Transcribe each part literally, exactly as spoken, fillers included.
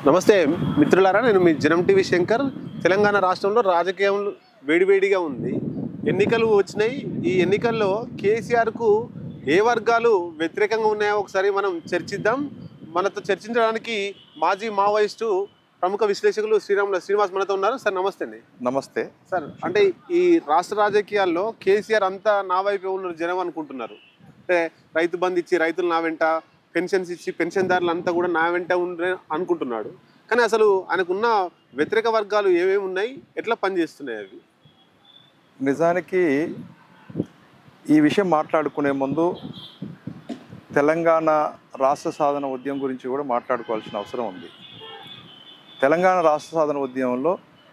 నమస్తే మిత్రులారా, నేను మీ జనం టీవీ శంకర్. తెలంగాణ రాష్ట్రంలో రాజకీయం వేడివేడిగా ఉంది. ఎన్నికలు వచ్చినాయి. ఈ ఎన్నికల్లో కేసీఆర్కు ఏ వర్గాలు వ్యతిరేకంగా ఉన్నాయో ఒకసారి మనం చర్చిద్దాం. మనతో చర్చించడానికి మాజీ మావోయిస్టు ప్రముఖ విశ్లేషకులు శ్రీరాములు శ్రీనివాస్ మనతో ఉన్నారు. సార్ నమస్తే అండి. నమస్తే సార్, అంటే ఈ రాష్ట్ర రాజకీయాల్లో కేసీఆర్ అంతా నా వైపే ఉన్నారు జనం అనుకుంటున్నారు. అంటే రైతు బంధు ఇచ్చి రైతులు నా వెంట, పెన్షన్స్ ఇచ్చి పెన్షన్దారులు అంతా కూడా నా వెంట ఉండే అనుకుంటున్నాడు. కానీ అసలు ఆయనకున్న వ్యతిరేక వర్గాలు ఏమేమి ఉన్నాయి, ఎట్లా పనిచేస్తున్నాయి అవి? నిజానికి ఈ విషయం మాట్లాడుకునే ముందు తెలంగాణ రాష్ట్ర సాధన ఉద్యమం గురించి కూడా మాట్లాడుకోవాల్సిన అవసరం ఉంది. తెలంగాణ రాష్ట్ర సాధన ఉద్యమంలో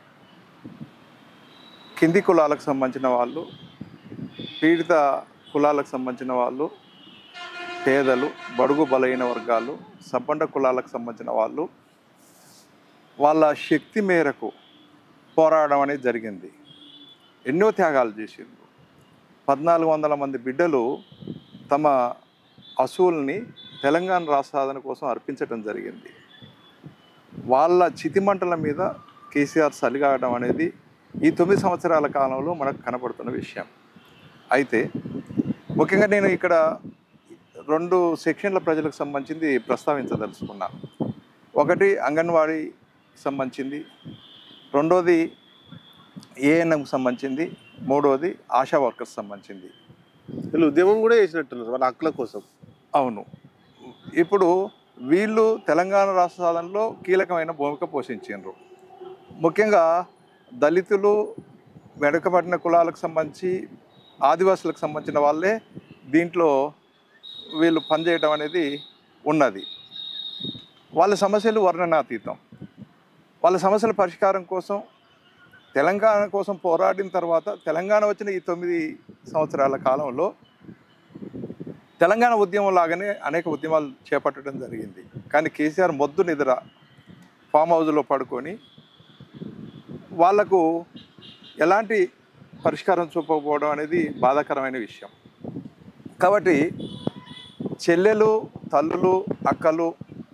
కింది కులాలకు సంబంధించిన వాళ్ళు, పీడిత కులాలకు సంబంధించిన వాళ్ళు, పేదలు, బడుగు బలైన వర్గాలు, సంపన్న కులాలకు సంబంధించిన వాళ్ళు వాళ్ళ శక్తి మేరకు పోరాడడం అనేది జరిగింది. ఎన్నో త్యాగాలు చేసిండ్రు. పద్నాలుగు వందల మంది బిడ్డలు తమ అసూల్ని తెలంగాణ రాష్ట్ర సాధన కోసం అర్పించడం జరిగింది. వాళ్ళ చితిమంటల మీద కేసీఆర్ సలిగాడడం అనేది ఈ తొమ్మిది సంవత్సరాల కాలంలో మనకు కనపడుతున్న విషయం. అయితే ముఖ్యంగా నేను ఇక్కడ రెండు సెక్షన్ల ప్రజలకు సంబంధించింది ప్రస్తావించదలుచుకున్నాను. ఒకటి అంగన్వాడీ సంబంధించింది, రెండోది ఏఎన్ఎంకి సంబంధించింది, మూడోది ఆశా వర్కర్స్ సంబంధించింది. వీళ్ళు ఉద్యమం కూడా చేసినట్టున్నారు వాళ్ళ హక్కుల కోసం. అవును. ఇప్పుడు వీళ్ళు తెలంగాణ రాష్ట్ర సాధనలో కీలకమైన భూమిక పోషించారు. ముఖ్యంగా దళితులు, వెనుకబడిన కులాలకు సంబంధించి ఆదివాసులకు సంబంధించిన వాళ్ళే దీంట్లో వీళ్ళు పనిచేయడం అనేది ఉన్నది. వాళ్ళ సమస్యలు వర్ణనాతీతం. వాళ్ళ సమస్యల పరిష్కారం కోసం తెలంగాణ కోసం పోరాడిన తర్వాత తెలంగాణ వచ్చిన ఈ తొమ్మిది సంవత్సరాల కాలంలో తెలంగాణ ఉద్యమం లాగానే అనేక ఉద్యమాలు చేపట్టడం జరిగింది. కానీ కేసీఆర్ మొద్దు నిద్ర ఫామ్ హౌస్లో పడుకొని వాళ్లకు ఎలాంటి పరిష్కారం చూపకపోవడం అనేది బాధాకరమైన విషయం. కాబట్టి చెల్లెలు, తల్లులు, అక్కలు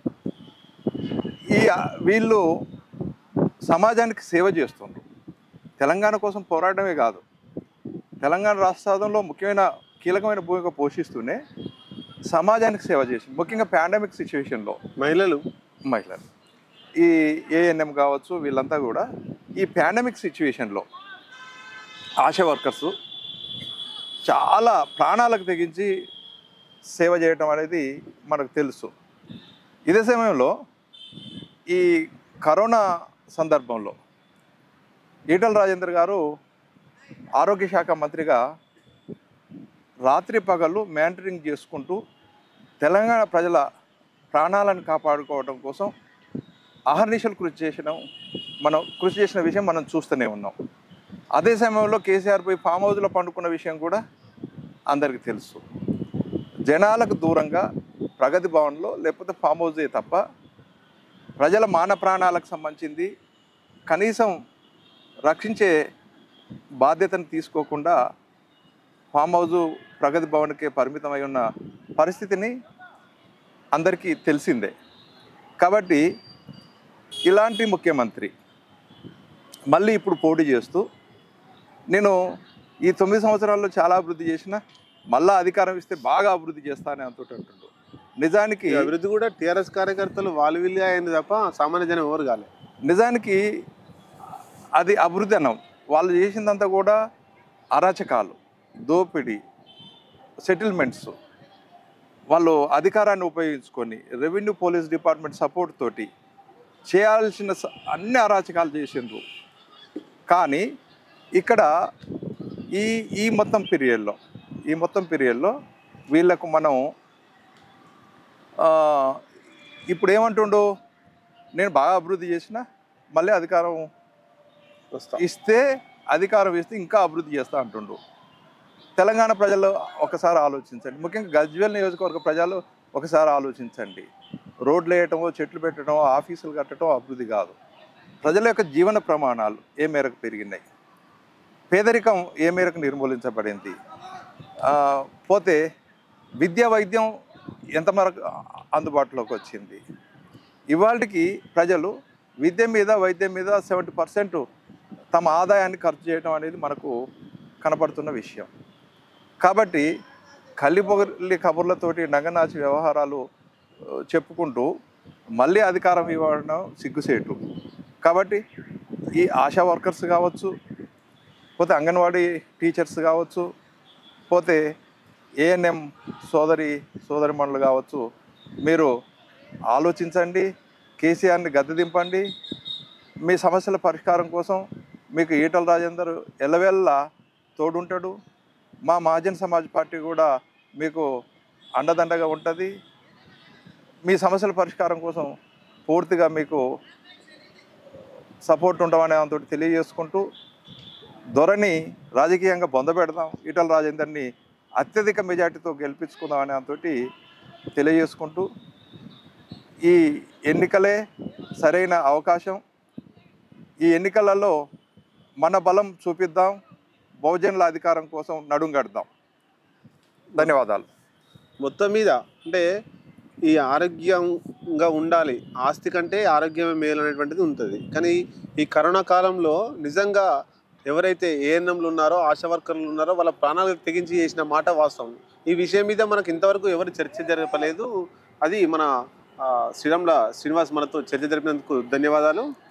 ఈ వీళ్ళు సమాజానికి సేవ చేస్తున్నారు. తెలంగాణ కోసం పోరాడమే కాదు, తెలంగాణ రాష్ట్ర సాధనలో ముఖ్యమైన కీలకమైన భూమిక పోషిస్తూనే సమాజానికి సేవ చేసి, ముఖ్యంగా పాండమిక్ సిచ్యువేషన్లో మహిళలు మహిళలు ఈ ఏఎన్ఎం కావచ్చు, వీళ్ళంతా కూడా ఈ పాండమిక్ సిచ్యువేషన్లో ఆశా వర్కర్సు చాలా ప్రాణాలకు తెగించి సేవ చేయటం అనేది మనకు తెలుసు. ఇదే సమయంలో ఈ కరోనా సందర్భంలో ఈటల రాజేందర్ గారు ఆరోగ్య శాఖ మంత్రిగా రాత్రి పగళ్ళు మానిటరింగ్ చేసుకుంటూ తెలంగాణ ప్రజల ప్రాణాలను కాపాడుకోవడం కోసం అహర్నిశలు కృషి చేసిన మనం కృషి చేసిన విషయం మనం చూస్తూనే ఉన్నాం. అదే సమయంలో కేసీఆర్ పోయి ఫామ్ హౌస్లో పండుకున్న విషయం కూడా అందరికీ తెలుసు. జనాలకు దూరంగా ప్రగతి భవన్లో లేకపోతే ఫామ్ హౌసే తప్ప ప్రజల మాన ప్రాణాలకు సంబంధించింది కనీసం రక్షించే బాధ్యతను తీసుకోకుండా ఫామ్ హౌజు ప్రగతి భవన్కే పరిమితమై ఉన్న పరిస్థితిని అందరికీ తెలిసిందే. కాబట్టి ఇలాంటి ముఖ్యమంత్రి మళ్ళీ ఇప్పుడు పోటీ చేస్తూ నేను ఈ తొమ్మిది సంవత్సరాల్లో చాలా అభివృద్ధి చేసిన, మళ్ళా అధికారం ఇస్తే బాగా అభివృద్ధి చేస్తానని అంటుంటే అంటుండు. నిజానికి అభివృద్ధి కూడా టీఆర్ఎస్ కార్యకర్తలు వాళ్ళు వీళ్ళు అయింది తప్ప సామాన్య జనం ఎవరు కాలే. నిజానికి అది అభివృద్ధి అన్నాం. వాళ్ళు చేసిందంతా కూడా అరాచకాలు, దోపిడీ, సెటిల్మెంట్స్. వాళ్ళు అధికారాన్ని ఉపయోగించుకొని రెవెన్యూ పోలీస్ డిపార్ట్మెంట్ సపోర్ట్ తోటి చేయాల్సిన అన్ని అరాచకాలు చేసిండ్రు. కానీ ఇక్కడ ఈ ఈ మొత్తం పీరియడ్లో ఈ మొత్తం పీరియడ్లో వీళ్ళకు మనం ఇప్పుడు ఏమంటుండో, నేను బాగా అభివృద్ధి చేసిన, మళ్ళీ అధికారం ఇస్తే అధికారం ఇస్తే ఇంకా అభివృద్ధి చేస్తా అంటుండు. తెలంగాణ ప్రజలు ఒకసారి ఆలోచించండి, ముఖ్యంగా గజ్వేల్ నియోజకవర్గ ప్రజలు ఒకసారి ఆలోచించండి. రోడ్లు వేయటమో, చెట్లు పెట్టడమో, ఆఫీసులు కట్టడం అభివృద్ధి కాదు. ప్రజల యొక్క జీవన ప్రమాణాలు ఏ మేరకు పెరిగినాయి, పేదరికం ఏ మేరకు నిర్మూలించబడింది, పోతే విద్యా వైద్యం ఎంతవరకు అందుబాటులోకి వచ్చింది, ఇవాళకి ప్రజలు విద్య మీద వైద్యం మీద సెవెంటీ పర్సెంట్ తమ ఆదాయాన్ని ఖర్చు చేయడం అనేది మనకు కనపడుతున్న విషయం. కాబట్టి కల్లిపొగలి కబుర్లతోటి నగనాచి వ్యవహారాలు చెప్పుకుంటూ మళ్ళీ అధికారం ఇవ్వడం సిగ్గుసేటు. కాబట్టి ఈ ఆశా వర్కర్స్ కావచ్చు, పోతే అంగన్వాడీ టీచర్స్ కావచ్చు, పోతే ఏఎన్ఎం సోదరి సోదరిమణులు కావచ్చు, మీరు ఆలోచించండి, కేసీఆర్ని గద్దె దింపండి. మీ సమస్యల పరిష్కారం కోసం మీకు ఈటల రాజేందర్ ఎల్లవెల్లా తోడుంటాడు. మా మహాజన్ సమాజ్ పార్టీ కూడా మీకు అండదండగా ఉంటుంది. మీ సమస్యల పరిష్కారం కోసం పూర్తిగా మీకు సపోర్ట్ ఉంటామనే దాంతో తెలియజేసుకుంటూ ధోరణి రాజకీయంగా బొందబెడదాం, ఈటల రాజేందర్ని అత్యధిక మెజార్టీతో గెలిపించుకుందాం అనే దాంతో తెలియజేసుకుంటూ ఈ ఎన్నికలే సరైన అవకాశం. ఈ ఎన్నికలలో మన బలం చూపిద్దాం, బహుజనుల అధికారం కోసం నడుం కడదాం. ధన్యవాదాలు. మొత్తం మీద అంటే ఈ ఆరోగ్యంగా ఉండాలి, ఆస్తి కంటే ఆరోగ్యమే మేలు అనేటువంటిది ఉంటుంది. కానీ ఈ కరోనా కాలంలో నిజంగా ఎవరైతే ఏఎన్ఎంలు ఉన్నారో, ఆశా వర్కర్లు ఉన్నారో వాళ్ళ ప్రాణాలు తెగించి చేసిన మాట వాస్తవం. ఈ విషయం మీద మనకు ఇంతవరకు ఎవరు చర్చ జరపలేదు. అది మన శ్రీరాముల శ్రీనివాస్ మనతో చర్చ జరిపినందుకు ధన్యవాదాలు.